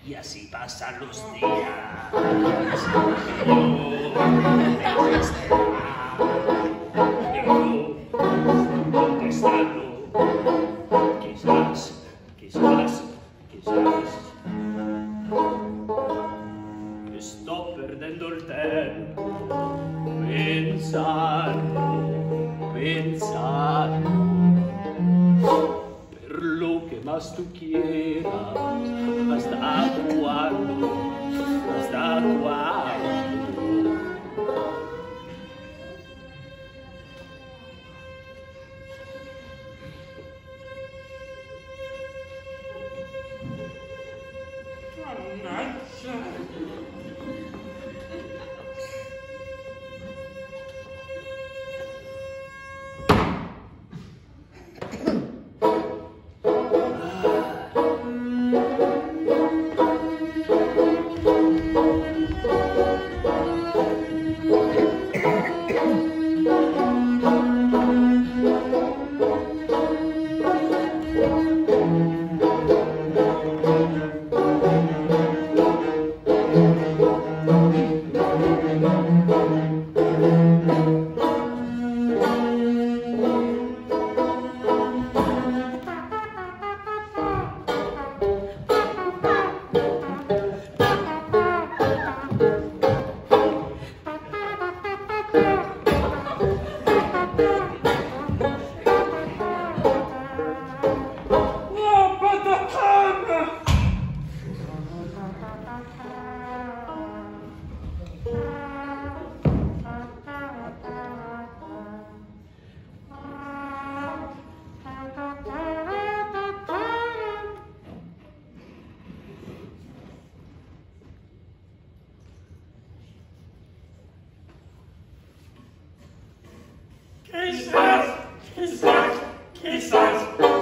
y así pasan los días. Yo me contestando, quizás. Sto perdendo il tempo, pensando, per lo che más tu quieras, hasta cuando. Quizás.